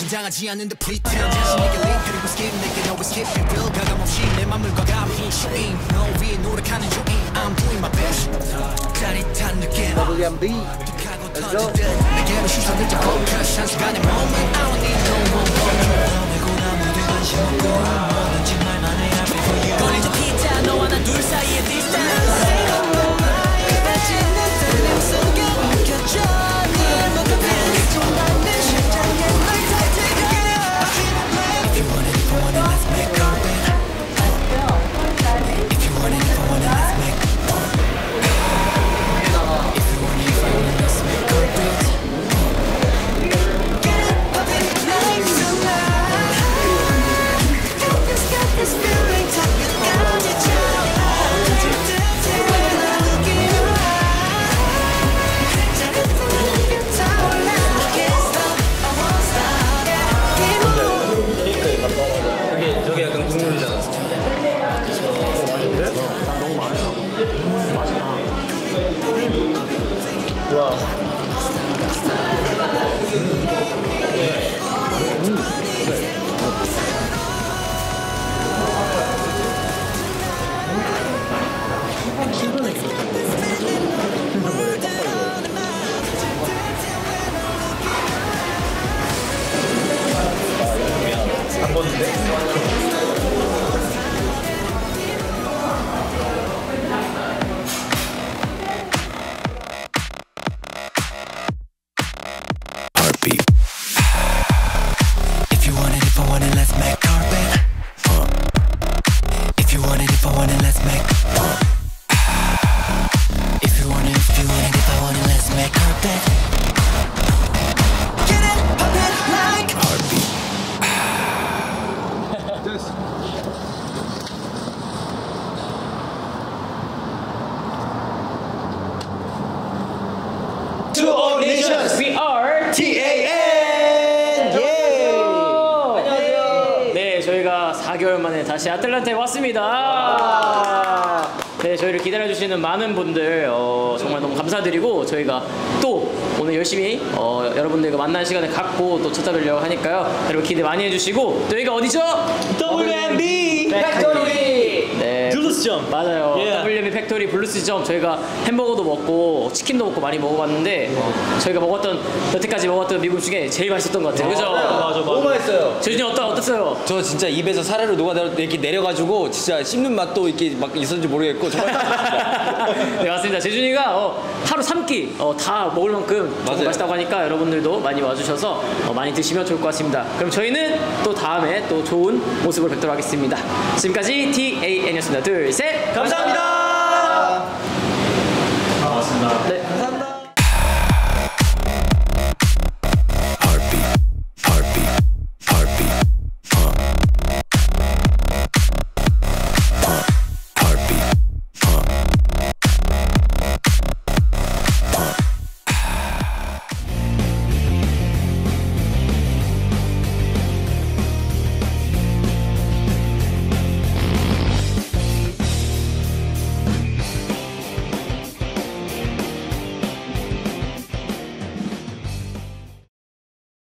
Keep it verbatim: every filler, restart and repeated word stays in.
긴장하지 않는데 pretend 자신에게 link 그리고 skip 내게 always skip and feel 가감없이 내 맘을 과감히 showing 너 위에 노력하는 중인 I'm doing my best 짜릿한 느낌 W M B Let's go 내게로 시선을 좀 focus 한 시간의 moment I don't need no one 내고 나무들 관심 없고 뭐든지 말만 해 I'll be for you 꺼내줘 피자 너와 나 둘 사이의 distance 그다지 내 떨림 속에 느껴져 네 모든 순간 내 심장에 널 탈퇴해 If you want it, if I want it, let's make a bet If you want it, if I want it, let's make If you want it, if I want it, let's make a bet Get it up and like tonight Got this, got this feeling talking about each other when I look in your eyes 자극도 느껴 타올라 Can't stop, I won't stop Keep on 저게 저게 약간 국물이잖아. 너무 많아요 와. 안 보는데? Heartbeat. If you want it, if I want it, let's make carpet. If you want it, if I want it, let's make. If you want it, if you want it, if I want it, let's make carpet. Get it, pop it like heartbeat. To all nations, We are T A N. 안녕하세요. 네, 저희가 사 개월 만에 다시 아틀란타에 왔습니다. 네, 저희를 기다려주시는 많은 분들 어, 정말 너무 감사드리고 저희가 또 오늘 열심히 어, 여러분들과 만나는 시간을 갖고 또 찾아뵈려고 하니까요. 여러분 기대 많이 해주시고 또 여기가 어디죠? W M B 팩토리. 네, 블루스점. 맞아요. Yeah. 더블유 엠 비 팩토리 블루스점 저희가 햄버거도 먹고 치킨도 먹고 많이 먹어봤는데 어, 저희가 먹었던 여태까지 먹었던 미국 중에 제일 맛있었던 것 같아요. 그죠? 맞아, 맞아. 너무 맛있어요. 재준이 어떠, 어땠어요? 저 진짜 입에서 사르르 녹아 이렇게 내려가지고 진짜 씹는 맛도 이렇게 막 있었는지 모르겠고 정말 네, 맞습니다. 재준이가 어, 하루 삼 끼 어, 다 먹을 만큼 정말 맛있다고 하니까 여러분들도 많이 와주셔서 어, 많이 드시면 좋을 것 같습니다. 그럼 저희는 또 다음에 또 좋은 모습을 뵙도록 하겠습니다. 지금까지 티 에이 엔이었습니다. 둘, 셋! 감사합니다. 네. 감사합니다.